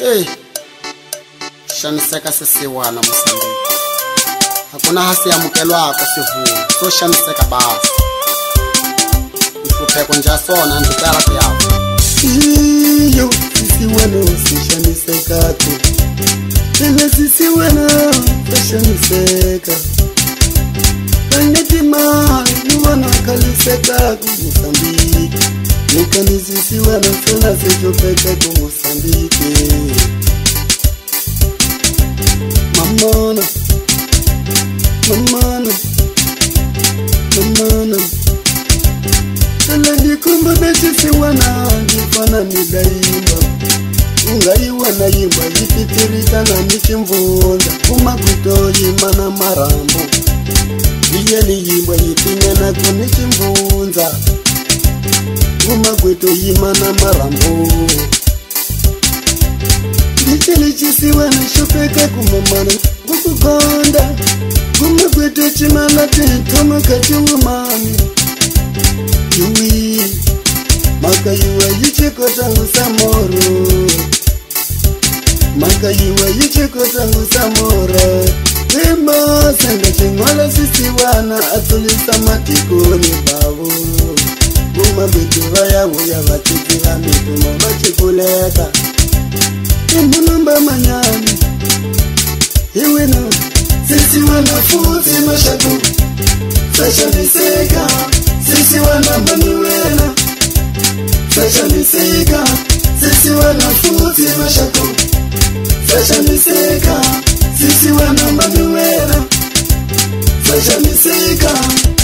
Hey, shaniseka sisiwana Mosambiki. Hakuna hasi ya mkelo wako sivu. So shaniseka basi. Mfupeko njasona njitala kuyako. Iyo sisiwana shaniseka tu. Tene sisiwana shaniseka. Tangetima niwana kaliseka ku Mosambiki. Nikani sisiwana sona sejopeke ku Mosambiki. Mamana Tala nikumba bechisi wana Nifana nidaimba Ngaiwa na imba Jipitirika na nichimvunza Kumakuto yimana marambo Iye ni imba Yipinya na kunichimvunza Kumakuto yimana marambo Lichisi wana shopeka kumamana Kukukonda Kumakuto chimala Tentoma kachungu mami Yui Maka yuwa yichikota usamoro Maka yuwa yichikota usamoro Ima sanga chingwala sisiwana Atulisa matikoni babu Guma bituwa ya uya Vachikila mitumo vachikuleka Imunumba manyani Iwino sisiwana fuzi mashatu Sasha niseka Sisi wana manuela Sasha niseka Sisi wana futi mashako Sasha niseka Sisi wana manuela Sasha niseka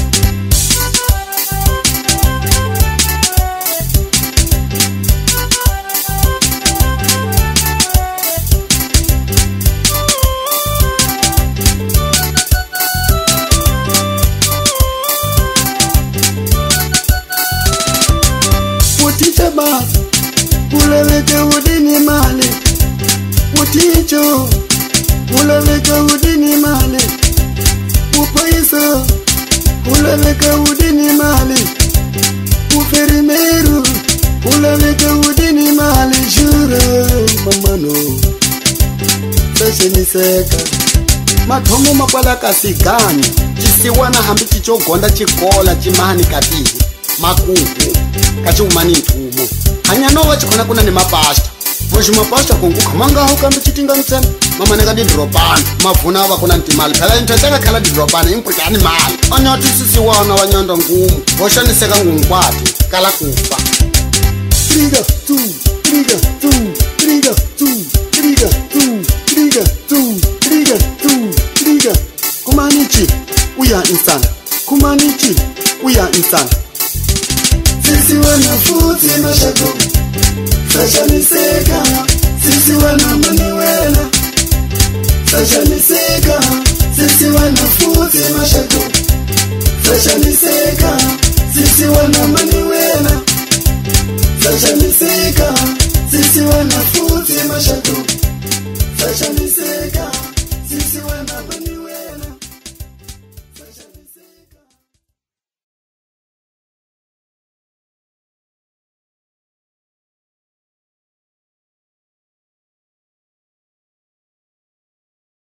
Basi, uleweke udini male Uticho, uleweke udini male Upaiso, uleweke udini male Uferimeru, uleweke udini male Juro, mamano Sasha niseka Mathomo makwala kasigani Chisiwana hambi chichogonda chikola chimahani katihi Makuku Kachumani ntumo Hanyanowa chikona kuna ni mapasta Moshi mapasta kunguka Manga huka mbichitinga mtsena Mama nega di dropana Mafuna hava kuna ntimali Pela intachaka kala di dropana Impwita yani mali Anyoti sisi wana wanyondo ngumu Osha niseka ngumkwati Kala kufa Triga tu Triga tu Triga tu Triga tu Triga tu Triga tu Triga Kumanichi Uya insana Kumanichi Uya insana Sisi wana futi mashako Sasha niseka Sisi wana manuela Sasha niseka Sisi wana futi mashako Sasha niseka Sisi wana manuela Sasha niseka Sisi wana futi mashako Sasha niseka Sisi wana manuela